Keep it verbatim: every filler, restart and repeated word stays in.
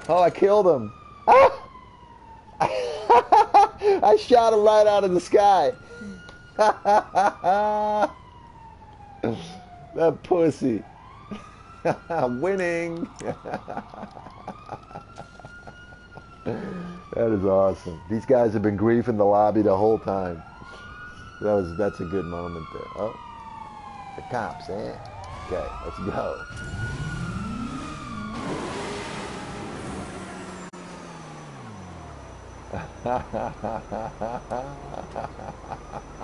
Oh, I killed him. Ah! I shot him right out of the sky. That pussy. Winning. That is awesome. These guys have been griefing the lobby the whole time. That was that's a good moment there. Oh, the cops, eh? Okay, let's go.